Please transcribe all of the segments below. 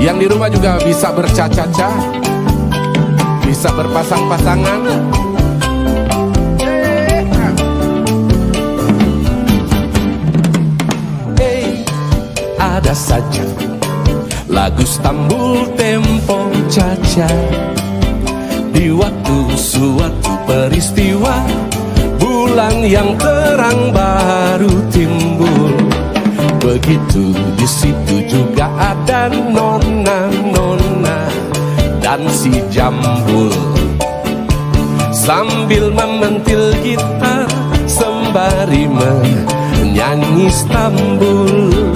Yang di rumah juga bisa bercaca-caca, bisa berpasang-pasangan. Ada saja lagu Stambul Tempo Caca di waktu suatu peristiwa, bulan yang terang baru timbul. Begitu di situ juga ada nona-nona dan si Jambul, sambil mementil gitar sembari menyanyi Stambul.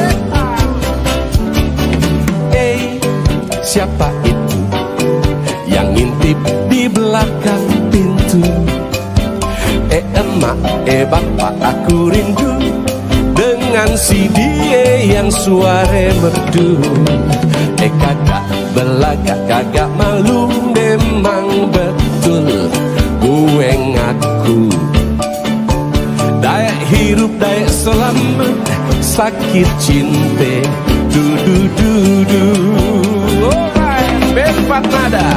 Siapa itu yang ngintip di belakang pintu? Emak, bapak, aku rindu dengan si dia yang suara merdu. Kagak belaga, kagak malu, memang betul gue ngaku. Dayak hirup, dayak selamat, sakit cinta, du-du-du-du. Berempat nada.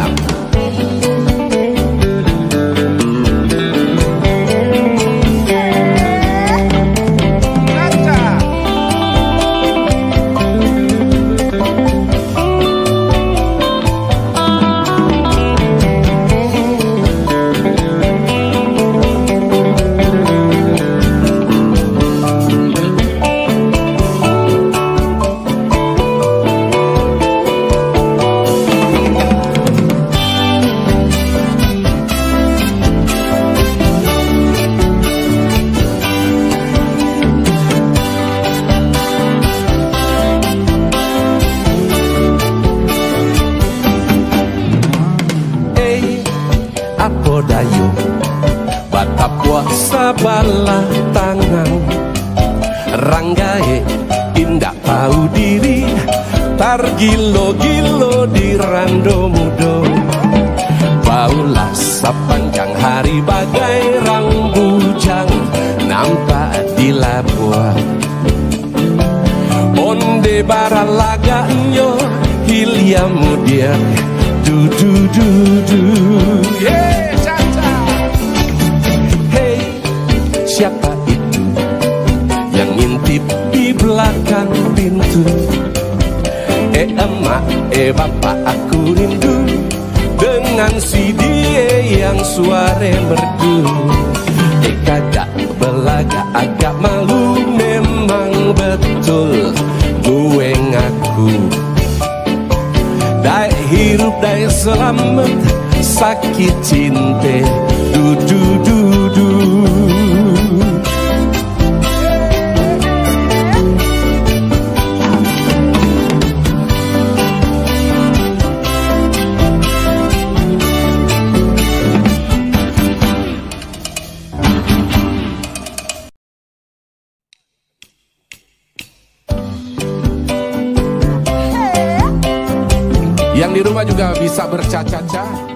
Apo dayo bata puasa bala tangan, ranggae indak tahu diri, tar gilo-gilo di rando mudo. Baulah sepanjang hari bagai rang bujang nampak di labuan. Onde bara laganyo hilya mudia, du-du-du-du. Yeah, Caca. Hey, siapa itu yang ngintip di belakang pintu? Emak, bapak, aku rindu dengan si dia yang suara merdu. Kagak belaga, agak malu, memang betul gue ngaku. Dayak hirup, dayak selamat, sakit cinta, du-du-du-du. Yang di rumah juga bisa bercaca-caca.